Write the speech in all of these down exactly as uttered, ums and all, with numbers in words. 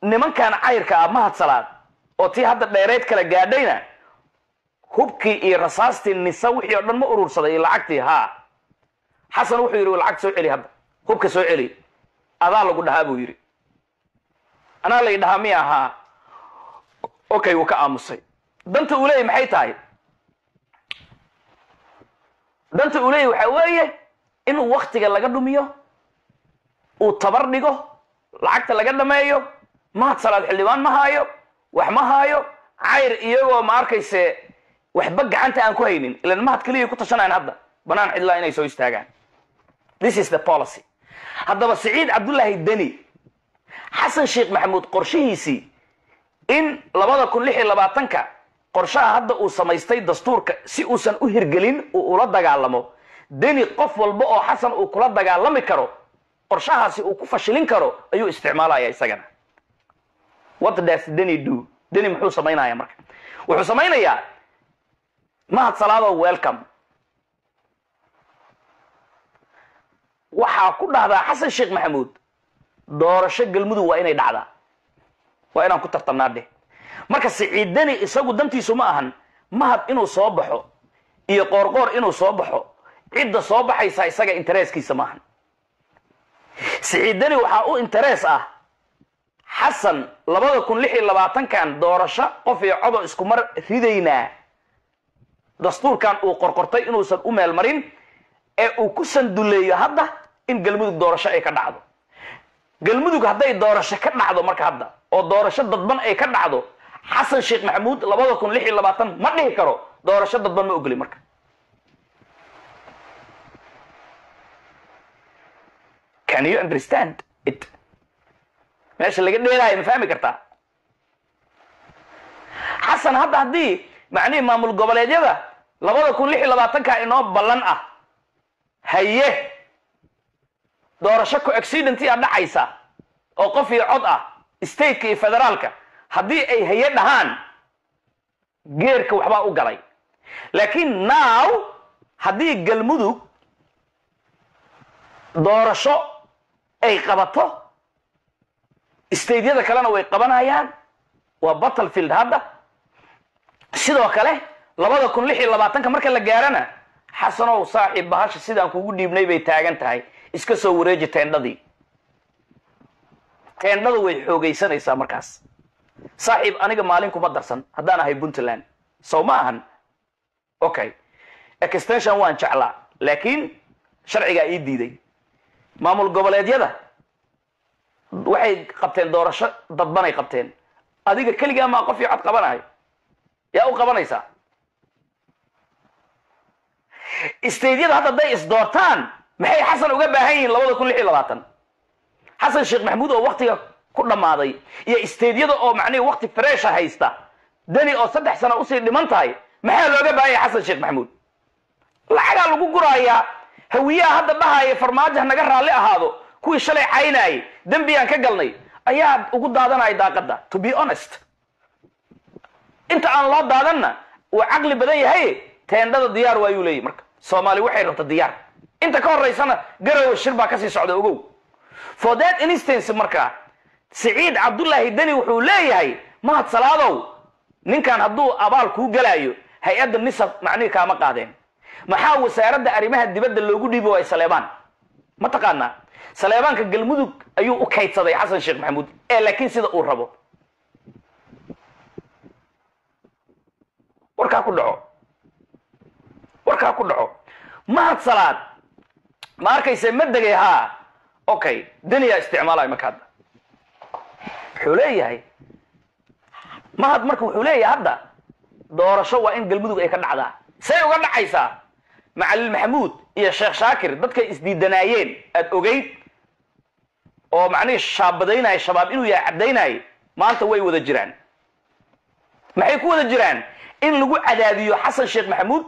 nimankan cayrka mahad salaad oo tii hadda dheereed kala gaadhayna hubkii iyo rasaastii nisa wixii oo dhan ma urursaday lacagtii ha xasan wuxuu yiri lacag soo celi hadda hubka soo celi adaa lagu dhahaa buu yiri ana la idhaha mi aha okay wuu ka aamusay danta uu leeyahay maxay tahay danta uu leeyahay waxa weeye inuu waqtiga laga dhumiyo uu tabar dhigo lacagta laga dhameeyo mahad salaad xildhibaan ma haayo wax ma haayo cayr iyagoo ma arkayse waxba gacanta aan ku haynin ilaan mahad kaliya ku tashanayaan hadda banaan cidla inay soo istaagaan this is the policy haddaba Saciid Cabdullaahi Dani xasan Sheekh Maxamuud qorshihiisii in labada kun lix iyo labaatanka qorshaha hadda uu samaystay dastuurka si uusan u hirgelin uu ula dagaalamo Dani qof walba oo xasan uu kula dagaalami karo qorshahaasi uu ku fashilin karo ayuu isticmaalaya isagana what does Dani do Dani muxuu sameeynayaa marka wuxuu sameeynayaa mahad salaado welcome waxa ku dhahdaa xasan Sheekh Maxamuud doorasho galmudug waa inay dhacdaa waa inaan ku tartamnaade marka Saciid Dani isagu dantiisu ma ahan mahad inuu soo baxo iyo qoorqoor inuu soo baxo cidda soo baxaysa isaga interesskiisa ma ahan Saciid Dani waxa uu interes ah xasan labada kun lix iyo labaatankan doorasho qof iyo codo isku mar ridayna dastuurkan uu qorqortay inuusan u meel marin ee uu ku sanduleeyo hadda in galmudug doorasho ay ka dhacdo galmudug haday doorasho ka dhacdo marka hadda oo doorasho dadban ay ka dhacdo xasan Sheekh Maxamuud labada kun lix iyo labaatan ma dhihi karo doorasho dadban ma ogoli marka can you understand it meesha laga dheerahay ma fahmi kartaa xasan hadda hadii macni maamul goboleedyada labada kun lix iyo labaatanka inoo ballan ah haye doorasho ku accident ah dhacaysa oo qof iyo cod ah state iyo federaalka hadii ay haye dhahaan geerka waxba u galay laakiin now hadii galmudug doorasho ay qabato state-yada kalena way qabanayaan waa battlefield hadda sidoo kale labada kun lix iyo labaatanka marka la gaarana xasanow saaxiib bahasha sidaan kugu dhiibnay bay taagan tahay iska soo wareeji teendadii teendadu way xoogaysanaysaa markaas saaxiib aniga maalin kuma darsan haddaan ahay Puntland soo ma ahan okay extension waan jeclaa laakiin sharciga ii diiday maamul goboleedyada waxay qabteen doorasho dadbanay qabteen adiga kaliya ma qof iyo cod qabanayo yaa u qabanaysa isteediyada hadda day is doortaan maxay xasan uga baahan yihiin labada kun lix iyo labaatan xasan Sheekh Maxamuud oo waqtiga ku dhamaaday iyo isteediyada oo macnaheedu waqti fresh haysta Dani oo saddex sano u sii dhiman tahay maxaa looga baahan yahay xasan Sheekh Maxamuud lacaga lagu guraaya hawiyaha hadda dhahaaya farmaajo naga raali ahaado kuwii shalay caynay dambiyaan ka galnay ayaa ugu daadanay daaqada to be honest inta aan loo daadanna oo aqli badan yahay teendada diyaar waayuu leeyahay marka Soomaali waxay rabtaa diyaar inta ka horeysana garow shirba ka sii socdo ogow for that instance marka Saciid Cabdullaahi Dani wuxuu leeyahay mahad salaadow ninkan hadduu abaal ku galaayo hay'adda nisab macni kaama qaadeen maxaa wasaaradda arrimaha dibadda loogu dhiibo ay Saleebaan ma taqaana Saleebaanka galmudug ayuu u kaydsaday xasan Sheekh Maxamuud ee laakiin sida uu rabo warka ku dhaco warka ku dhaco mahad salaad ma arkayse ma dagay ha okay Dani isticmaalay marka wuxuu leeyahay mahad marka wuxuu leeyahay hadda doorasho waa in galmudug ay ka dhacdaa say uga dhacaysaa Macallin Maxamuud iyo Sheekh Shaakir dadka isdiidanayeen aad ogeyd oo macni shaabadaynay shabaab inuu yahay cadeynay maanta way wada jiraan maxay ku wada jiraan in lagu cadaadiyo xasan Sheekh Maxamuud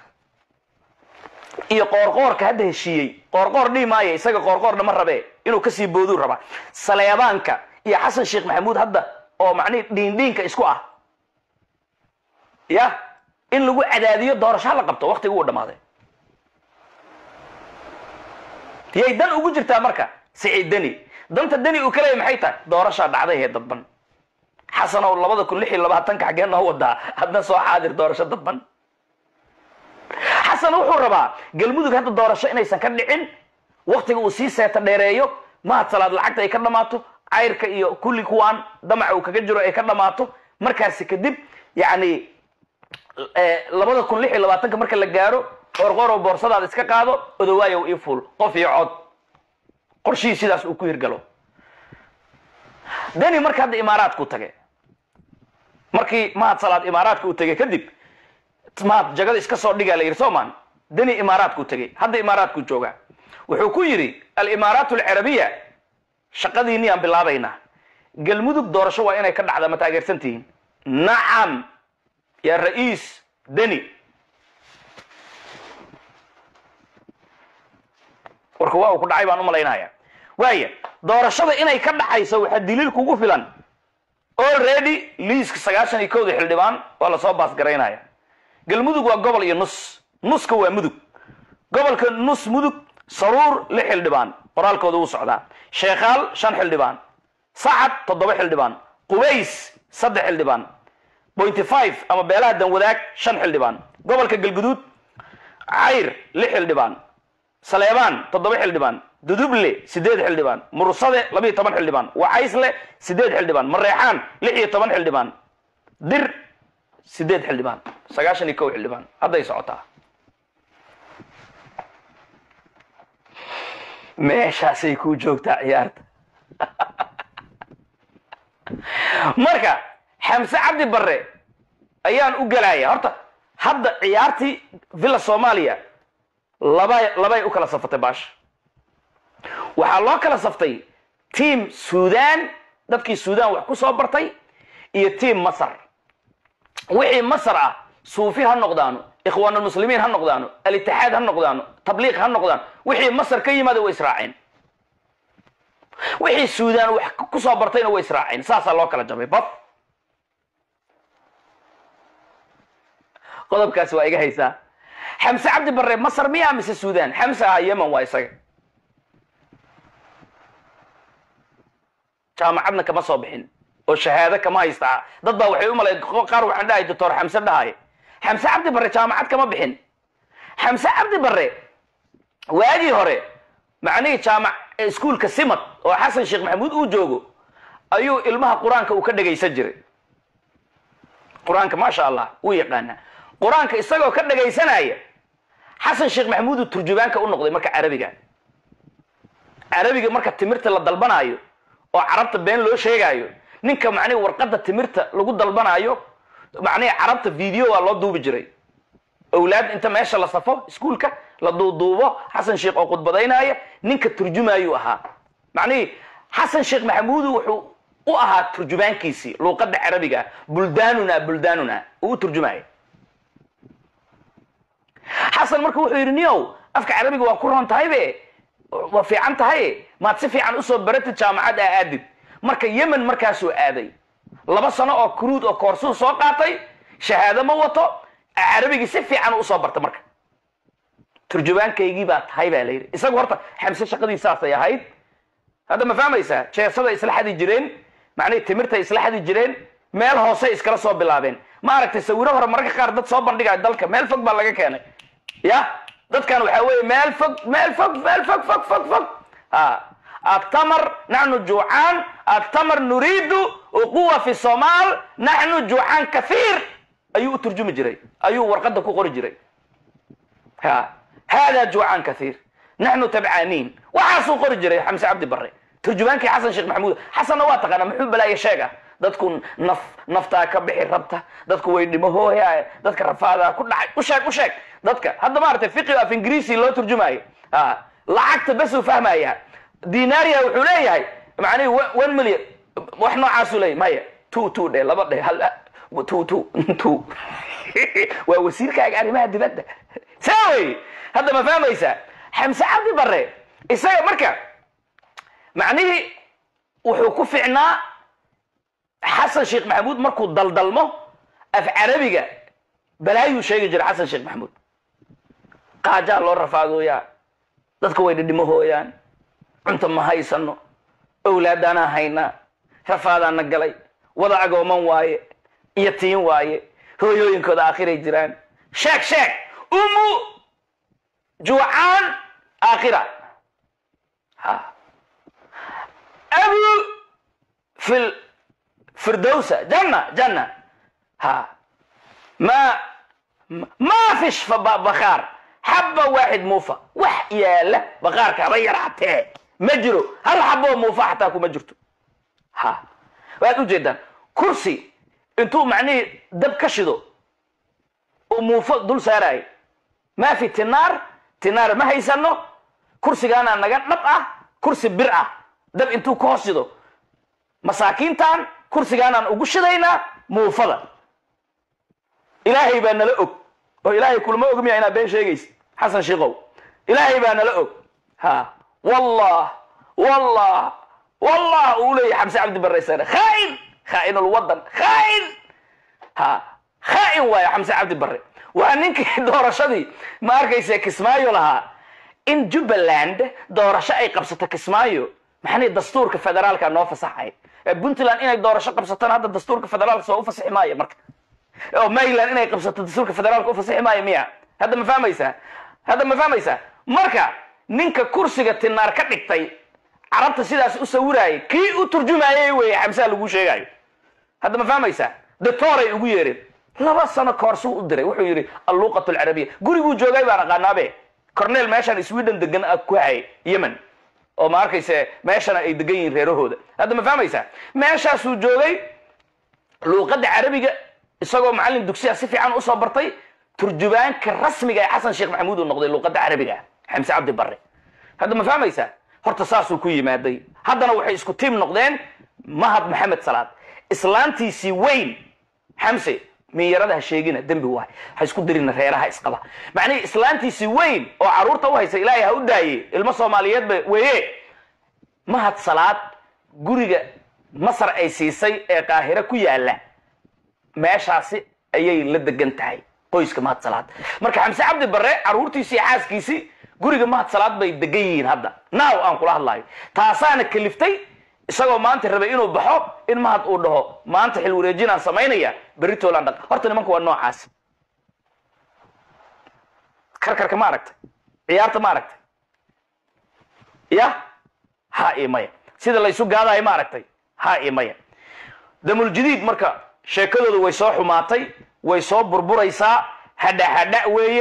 iyo qoorqoorka hadda heshiiyay qoorqoor dhimaaya isaga qoorqoorna ma rabe inuu ka sii booduu raba Saleebaanka iyo xasan Sheekh Maxamuud hadda oo macni dhiindhiinka isku ah ya in lagu cadaadiyo doorasho la qabto waqtiga uu dhamaaday yay dan ugu jirtaa marka Saciid Dani danta dani uu kaleey maxay tahay doorasha dhacday ee dadban xasan oo labada kun lix iyo labaatan ka xageen noo wadaa hadna soo xaadir doorasho dadban xasan wuxuu rabaa galmudug hadda doorasho inaysan ka dhicin waqtiga uu sii seeta dheereeyo ma salaad lacagta ay ka dhamaato cayrka iyo kulli kuwaan damac uu kaga jiro ay ka dhamaato markaas kadib yani labada kun lix iyo labaatan ka marka la gaaro qorqor oo boorsadaada iska qaado odawaayo ii fuul qof iyo cod qorshii sidaas uu ku hirgalo dani marka hadda imaaraadku tagay markii mahad salaad imaaraadku tagay kadib mahad jagada iska soo dhigaa la yiri Soomaan dani imaaraadku tagay hadda imaaraadku jooga wuxuu ku yiri al-imaaraat al-arabiyya shaqadiini aan bilaabayna galmudug doorasho waa inay ka dhacdo ma taageersantiin nacam ya ra'iis dani warku waa ku dhacay baan u malaynayaa waaya doorashada inay ka dhacayso waxa daliil kugu filan already liiska sagaashan iyo kow xildhibaan waa la soo baas gareynaya galmudug waa gobol iyo nus nuska waa mudug gobolka nus mudug saruur li xildhibaan qoraalkooda uu socdaa sheekhaal shan xildhibaan sacad toddoba xildhibaan qubays saddex xildhibaan point five ama beelaha dan wadaag shan xildhibaan gobolka galguduud cayr li xildhibaan saleebaan toddoba xildhibaan duduble sideed xildhibaan mursade laba iyo toban xildhibaan wacaysle sideed xildhibaan mareexaan lix iyo toban xildhibaan dir sideed xildhibaan sagaashan iyo kow xildhibaan hadday socotaa meeshaasay ku joogtaa ciyaarta marka xamse cabdi barre ayaan u galaya horta hadda ciyaartii villa Soomaaliya laba labay u kala safatay baash waxa loo kala saftay team Suudaan dadkii Suudaan wax ku soo bartay iyo team Masar wixii Masar ah suufi ha noqdaano ikhwaanul muslimiin ha noqdaano al-ittixaad ha noqdaano tabliiq ha noqdaan wixii Masar ka yimaado way israaceen wixii Suudaan wax ku soo bartayna way israaceen saasa loo kala jabay bab qodobkaas waa iga haysaa xamse cabdi barre Masar miyaa mise Suudaan xamse ah Yemen waa isaga jaamacadna kama soo bixin oo shahaado kama haysta dad baa waxay u malay qaar waxaan dhahay doctor xamse dhahay xamse cabdi barre jaamacad kama bixin xamse cabdi barre waagii hore macnii jaamac iskuulka simad oo xasan sheekh maxamuud uu joogo ayuu ilmaha quraanka uu ka dhageysan jiray quraanka ma sha Allah uu yaqaana quraanka isagoo ka dhageysanaya xasan sheekh maxamuud uu turjubaanka u noqday marka carabiga carabiga marka timirta la dalbanayo oo carabta been loo sheegayo ninka macnii warqada timirta lagu dalbanayo macnii carabta video waa loo duubi jiray awlaad inta meesha la safo iskuulka la duuduubo xasan sheekh oo qudbadaynaya ninka turjumayo ahaa macnii xasan sheekh maxamuud wuxuu u ahaa turjubaankiisi luqadda carabiga buldaanuna buldaanuna uu turjumayo xasan markuu wuxuu yiri niyow afka carabiga waa ku roon tahay be waa fiican tahay ma si fiican u soo baratay jaamacad aadib marka Yemen markaas uu aaday laba sano oo kruud oo koorso soo qaatay shahaado ma wato carabiga si fiican u soo bartay marka turjubaankaygi baa tahay baa leeyahay isagu horta xamse shaqadiisa ay ahayd hada ma fahmaysaa jeesada isla xadi jireen macnaa timirta isla xadi jireen meel hoose iskala soo bilaabeen ma aragtay sawiro hore marka qaar dad soo bandhigay dalka meel fog baa laga keenay ya dadkan waxa weeye meel fog meel fog meel fog fog fog fog ah التمر نحن جوعان التمر نريد وقوة في الصومال نحن جوعان كثير أيو ترجمة جري أيو ورقدك قري جري ها هذا جوعان كثير نحن تبعانين وحاسو قري جري حمزة عبد بري ترجمانك حسن شيخ محمود حسن نواتق أنا محب لا يشاقة دادكو نف نفتا كبحي ربطة دادكو ويدي مهو هي دادك رفاضة كل حاجة وشاك وشاك دادك هذا ما أعرف فقه في إنجليزي لو ترجمة ها لعقت بس وفهمها إياها ديناريا وحوليها معني وين مليون واحنا عاسولي مايا تو تو ده لبا ده هلا تو تو تو ووسير كاغ اريمها دبده ساوي هذا ما فهميسا حمزه عبد بري اسا marka معنيه wuxuu ku fiicnaa حسن شيخ محمود markuu daldalmo af carabiga balaayu sheegi jiray حسن شيخ محمود qaaja loo rafaadooya dadku way dhidhimo hooyaan cunto ma haysano awlaadana hayna rafaadana galay wada agooman waaye yatiin waaye hooyooyinkooda aakhiray jiraan sheeg sheeg umu juucaan aakhira ha abu fil firdowsa janna janna ha ما ما فيش بخار حبة واحد موفى وح يا لا بخار كغير حتى مجرو هل حبة موفى حتى أكو مجرته ها وهذا جدا كرسي انتو معني دب كشدو وموفى دول ساراي ما في تنار تنار ما هي سنو كرسي انا نغان نبقى كرسي برقة دب انتو كوشدو مساكين تان كرسي انا وقشدينا موفى إلهي بأن لأك وإلهي كل ما أقوم يعني بين شيء حسن شيقو إلهي بأن لأك ها والله والله والله أولي حمزة عبد البر خائن خائن الوطن خائن ها خائن ويا حمزة عبد البر وأنك دور شدي ما أركيس كسمايو لها إن جبلاند دور شيء قبصة كسمايو محني الدستور كفدرال كان نوفى صحيح بنتلان إنك دور شيء قبصة هذا الدستور كفدرال سوف صحيح ماي مرك أو مايلان إنه يقبض الدستور كفدرال كوفا صحيح ماي مية هذا ما فهميسه هذا ما فهميسه مركا نينك كرسي النار كدغتay عربت sidaas u sawiraay kii u turjumayay way xamsa lagu sheegay hada ma fahmaysa doctoray ugu yeereen laba sano koorsu u diray wuxuu yiri al-luqatu al-arabiyya gurigu joogay baan aqaanabe cornel meeshan Sweden degan ku hay Yemen oo ma arkayse meeshan ay degan yihiin reerahooda hada ma fahmaysa meeshaas uu joogay luqada arabiga isagoo macallin dugsiga si fiican u soo bartay turjubaanka rasmiga ee Xasan Sheekh Maxamuud uu noqday luqada arabiga Xamse Cabdi Barre hada ma fahmaysa horta saas uu ku yimaaday hadana waxay isku tiim noqdeen Mahad Maxamed Salaad islaantiisi weyn Xamse miyarada sheegina dambi waay ha isku dirina reeraha isqaba macnii islaantiisi weyn oo caruurta u haysa Ilaahay ha u daayay ilmo Soomaaliyeed ba weeye Mahad Salaad guriga Masar ay siisay ee Qaahira ku yaala meeshaasi ayay la degan tahay qoyska Mahad Salaad marka Xamse Cabdi Barre caruurtiisi xaaskiisi guriga Mahad Salaad bay degan yihiin hadda naaw aan kula hadlayo taasaana kaliftay isagoo maanta rabay inuu baxo in Mahad uu dhaho maanta xil wareejinaan sameynaya berito laan dhaq horta nimanku waa noocaas karkarka ma aragtay ciyaarta ma aragtay ya ha imay sida la isu gaadaay ma aragtay ha imay damul jadiid marka sheekadoodu way soo xumaatay way soo burburaysaa hadha hadha weeye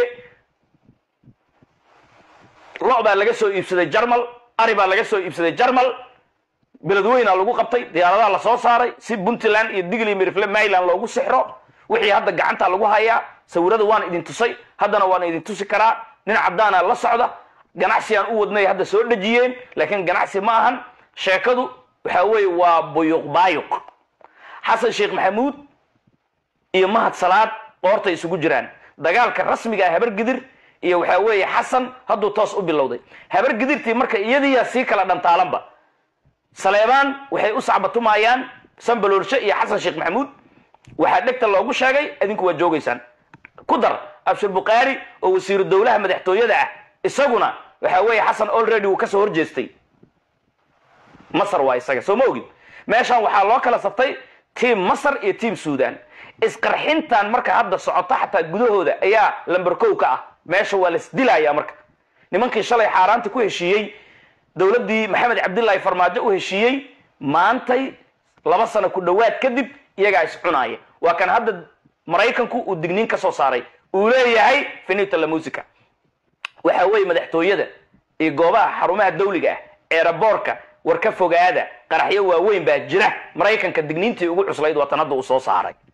loo baa laga soo iibsaday Jarmal ari baa laga soo iibsaday Jarmal beledweyna lagu qabtay diyaaradaha la soo saaray si Puntland iyo Digli Mirfle Mayland loogu sixro wixii hadda gacanta lagu hayaa sawirada waan idin tusay haddana waan idin tusi karaa nin cadaana la socda ganacsi aan u wadnay hadda soo dhajiyeen laakiin ganacsi ma ahan sheekadu waxa weey waa buyuq baayuq Xasan Sheekh Maxamuud iyo Mahad Salaad qoorta isugu jiraan dagaalka rasmiga ah habar gidir iyo waxa weey Xasan haduu toos u bilowday habar gidirtii marka iyadii si kala dhantaalanba Saleebaan waxay u sacbatumayaan Sanbaloorshe iyo Xasan Sheekh Maxamuud waxa dhigta loogu sheegay idinku waa joogaysaan ku dar Abshir Buqaari oo wasiir dawladda madaxtooyada ah isaguna waxa weey Xasan already uu ka soo horjeestay Masar waa isaga soo moogid meeshan waxa loo kala saftay team Masar iyo team Suudaan isqarxintan marka hadda socota xataa gudahooda ayaa lambar kow ka ah meesha waa la isdilaaya marka nimankii shalay xaaraanta ku heshiiyay dawladdii Maxamed Cabdullaahi Farmaajo u heshiiyay maantay laba sano ku dhawaad kadib iyaga is cunaaya waa kan hadda Mareykanku uu digniin ka soo saaray uu leeyahay finita la musica waxa weey madaxtooyada ee goobaha xarumaha dawliga ah ee raboorka war ka fogaada qaraxyo waaweyn baa jira Mareykanka digniintii ugu cuslayd watanada uu soo saaray